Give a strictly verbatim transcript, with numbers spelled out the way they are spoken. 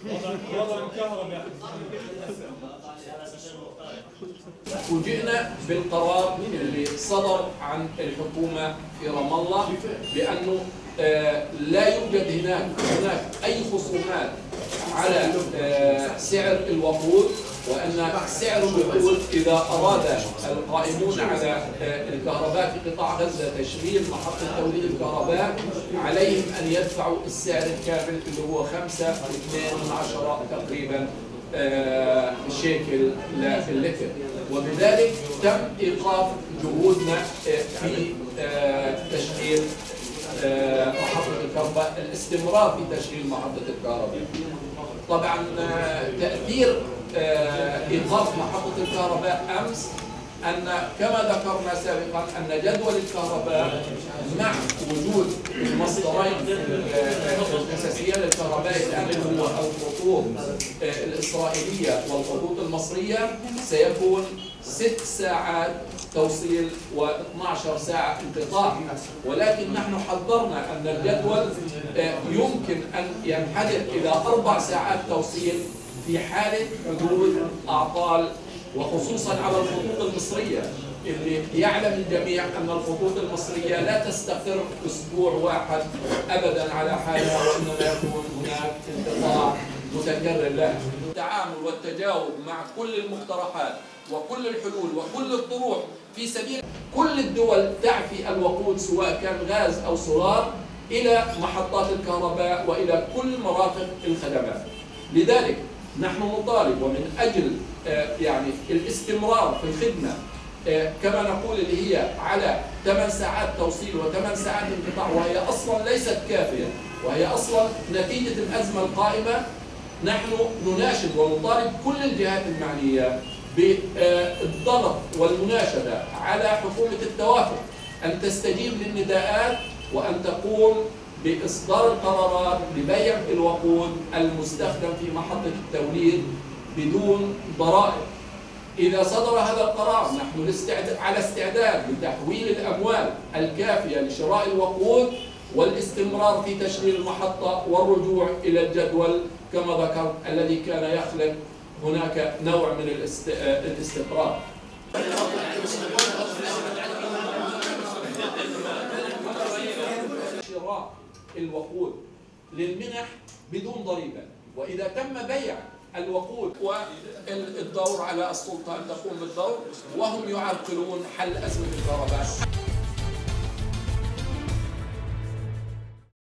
فوجئنا بالقرار اللي صدر عن الحكومة في رام الله بأنه لا يوجد هناك هناك أي خصومات على سعر الوقود، وأن سعر الوقود إذا أراد القائمون على الكهرباء في قطاع غزة تشغيل محطة توليد الكهرباء عليهم أن يدفعوا السعر الكامل اللي هو خمسة واثنين من عشرة تقريبا شيكل للتر، وبذلك تم إيقاف جهودنا في تشغيل محطة الكهرباء، الاستمرار في تشغيل محطة الكهرباء. طبعا تأثير إيقاف محطة الكهرباء أمس أن كما ذكرنا سابقا أن جدول الكهرباء مع وجود المصدرين الأساسيين للكهرباء الآن اللي هو الخطوط الإسرائيلية والخطوط المصرية سيكون ست ساعات توصيل واثنتي عشرة ساعة انقطاع، ولكن نحن حذرنا أن الجدول يمكن أن ينحدر إلى أربع ساعات توصيل في حالة حدوث أعطال، وخصوصا على الخطوط المصرية اللي يعلم الجميع أن الخطوط المصرية لا تستقر أسبوع واحد أبدا على حالها، وإنما يكون هناك انقطاع متكرر لها. التعامل والتجاوب مع كل المقترحات وكل الحلول وكل الطروح في سبيل كل الدول تعفي الوقود سواء كان غاز أو سولار إلى محطات الكهرباء وإلى كل مرافق الخدمات. لذلك نحن نطالب ومن أجل يعني الاستمرار في الخدمة كما نقول اللي هي على ثمان ساعات توصيل وثمان ساعات انقطاع، وهي أصلا ليست كافية، وهي أصلا نتيجة الأزمة القائمة. نحن نناشد ونطالب كل الجهات المعنية بالضغط والمناشدة على حكومة التوافق أن تستجيب للنداءات وأن تقوم بإصدار القرارات لبيع الوقود المستخدم في محطة التوليد بدون ضرائب. إذا صدر هذا القرار نحن على استعداد لتحويل الأموال الكافية لشراء الوقود والاستمرار في تشغيل المحطة والرجوع إلى الجدول كما ذكرت الذي كان يخلق هناك نوع من الاستقرار. شراء الوقود للمنح بدون ضريبة، وإذا تم بيع الوقود والدور على السلطة أن تقوم بالدور وهم يعرقلون حل أزمة الكهرباء.